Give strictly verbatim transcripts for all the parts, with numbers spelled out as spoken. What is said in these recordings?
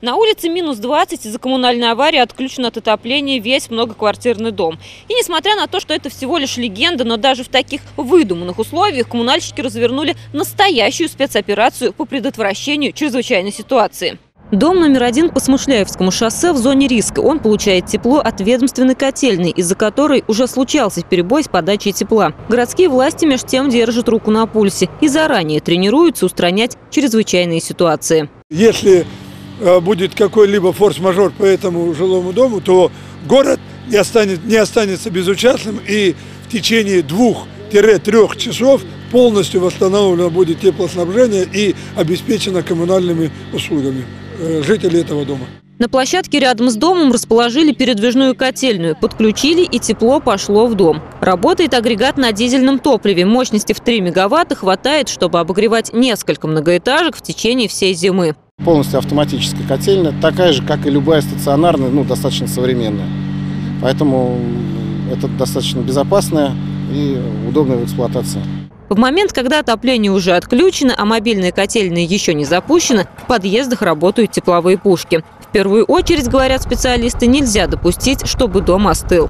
На улице минус двадцать, из-за коммунальной аварии отключен от отопления весь многоквартирный дом. И несмотря на то, что это всего лишь легенда, но даже в таких выдуманных условиях коммунальщики развернули настоящую спецоперацию по предотвращению чрезвычайной ситуации. Дом номер один по Смышляевскому шоссе в зоне риска. Он получает тепло от ведомственной котельной, из-за которой уже случался перебой с подачей тепла. Городские власти между тем держат руку на пульсе и заранее тренируются устранять чрезвычайные ситуации. Если будет какой-либо форс-мажор по этому жилому дому, то город не останется, не останется безучастным, и в течение двух-трех часов полностью восстановлено будет теплоснабжение и обеспечено коммунальными услугами жителей этого дома. На площадке рядом с домом расположили передвижную котельную, подключили, и тепло пошло в дом. Работает агрегат на дизельном топливе. Мощности в три мегаватта хватает, чтобы обогревать несколько многоэтажек в течение всей зимы. Полностью автоматическая котельная, такая же, как и любая стационарная, ну, достаточно современная. Поэтому это достаточно безопасная и удобная в эксплуатации. В момент, когда отопление уже отключено, а мобильная котельная еще не запущена, в подъездах работают тепловые пушки. В первую очередь, говорят специалисты, нельзя допустить, чтобы дом остыл.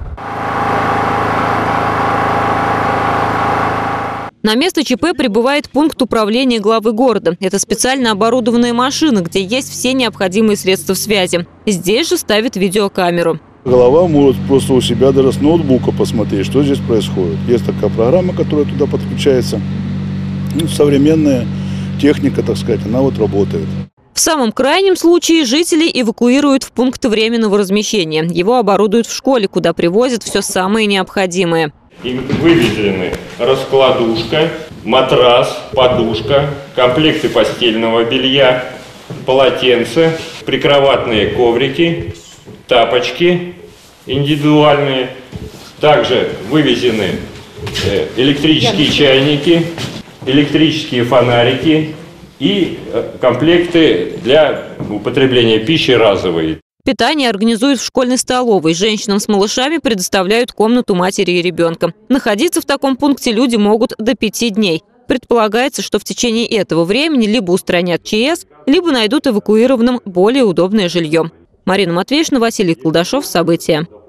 На место ЧП прибывает пункт управления главы города. Это специально оборудованная машина, где есть все необходимые средства связи. Здесь же ставят видеокамеру. Глава может просто у себя даже с ноутбука посмотреть, что здесь происходит. Есть такая программа, которая туда подключается. Ну, современная техника, так сказать, она вот работает. В самом крайнем случае жителей эвакуируют в пункт временного размещения. Его оборудуют в школе, куда привозят все самое необходимое. И вывезены раскладушка, матрас, подушка, комплекты постельного белья, полотенца, прикроватные коврики, тапочки индивидуальные. Также вывезены электрические чайники, электрические фонарики и комплекты для употребления пищи разовые. Питание организуют в школьной столовой. Женщинам с малышами предоставляют комнату матери и ребенка. Находиться в таком пункте люди могут до пяти дней. Предполагается, что в течение этого времени либо устранят ЧС, либо найдут эвакуированным более удобное жилье. Марина Матвеевна, Василий Колдашов. События.